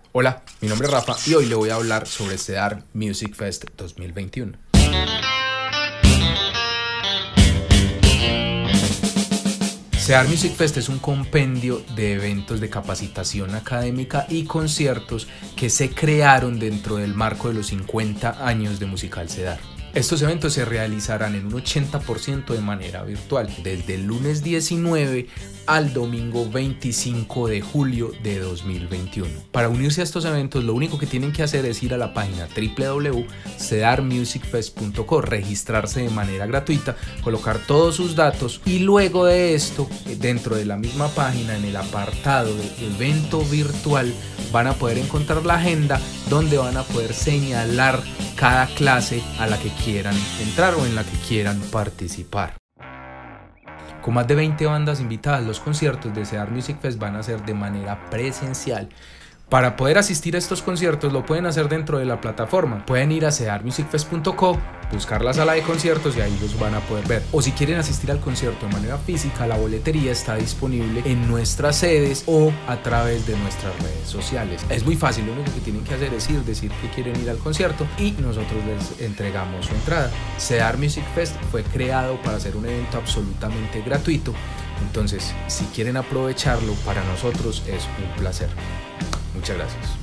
Hola, mi nombre es Rafa y hoy le voy a hablar sobre Cedar Music Fest 2021. Cedar Music Fest es un compendio de eventos de capacitación académica y conciertos que se crearon dentro del marco de los 50 años de Musical Cedar. Estos eventos se realizarán en un 80% de manera virtual, desde el lunes 19 al domingo 25 de julio de 2021. Para unirse a estos eventos, lo único que tienen que hacer es ir a la página www.cedarmusicfest.co, registrarse de manera gratuita, colocar todos sus datos y luego de esto, dentro de la misma página, en el apartado de evento virtual, van a poder encontrar la agenda donde van a poder señalar cada clase a la que quieran entrar o en la que quieran participar. Con más de 20 bandas invitadas, los conciertos de Cedar Music Fest van a ser de manera presencial. Para poder asistir a estos conciertos lo pueden hacer dentro de la plataforma. Pueden ir a cedarmusicfest.co, buscar la sala de conciertos y ahí los van a poder ver. O si quieren asistir al concierto de manera física, la boletería está disponible en nuestras sedes o a través de nuestras redes sociales. Es muy fácil, lo único que tienen que hacer es decir que quieren ir al concierto y nosotros les entregamos su entrada. Cedar Music Fest fue creado para ser un evento absolutamente gratuito. Entonces, si quieren aprovecharlo, para nosotros es un placer. Muchas gracias.